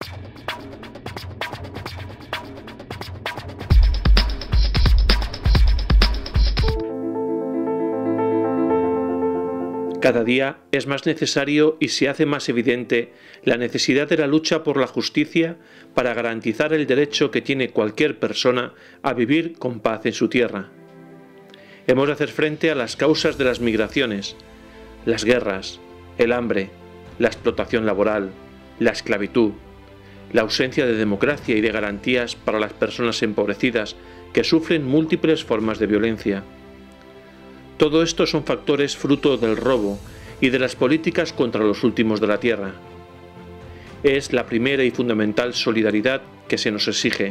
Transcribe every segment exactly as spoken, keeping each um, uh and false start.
Cada día es más necesario y se hace más evidente la necesidad de la lucha por la justicia para garantizar el derecho que tiene cualquier persona a vivir con paz en su tierra. Hemos de hacer frente a las causas de las migraciones, las guerras, el hambre, la explotación laboral, la esclavitud, la ausencia de democracia y de garantías para las personas empobrecidas que sufren múltiples formas de violencia. Todo esto son factores fruto del robo y de las políticas contra los últimos de la tierra. Es la primera y fundamental solidaridad que se nos exige.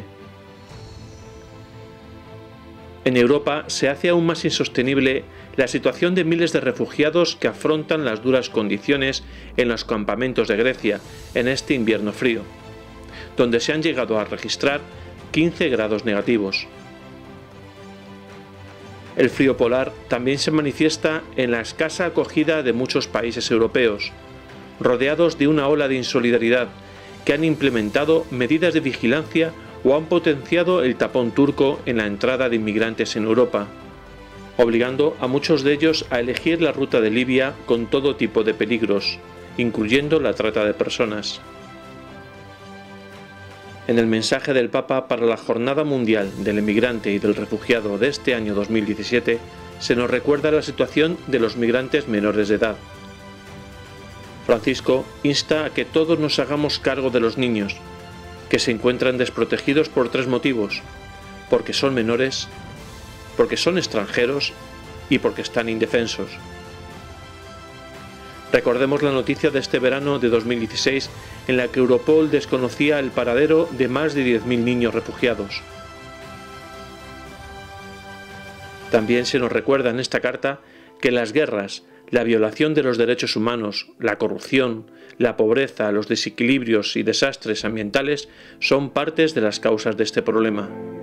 En Europa se hace aún más insostenible la situación de miles de refugiados que afrontan las duras condiciones en los campamentos de Grecia en este invierno frío, donde se han llegado a registrar quince grados negativos. El frío polar también se manifiesta en la escasa acogida de muchos países europeos, rodeados de una ola de insolidaridad que han implementado medidas de vigilancia o han potenciado el tapón turco en la entrada de inmigrantes en Europa, obligando a muchos de ellos a elegir la ruta de Libia con todo tipo de peligros, incluyendo la trata de personas. En el mensaje del Papa para la Jornada Mundial del Emigrante y del Refugiado de este año dos mil diecisiete, se nos recuerda la situación de los migrantes menores de edad. Francisco insta a que todos nos hagamos cargo de los niños, que se encuentran desprotegidos por tres motivos: porque son menores, porque son extranjeros y porque están indefensos. Recordemos la noticia de este verano de dos mil dieciséis en la que Europol desconocía el paradero de más de diez mil niños refugiados. También se nos recuerda en esta carta que las guerras, la violación de los derechos humanos, la corrupción, la pobreza, los desequilibrios y desastres ambientales son partes de las causas de este problema.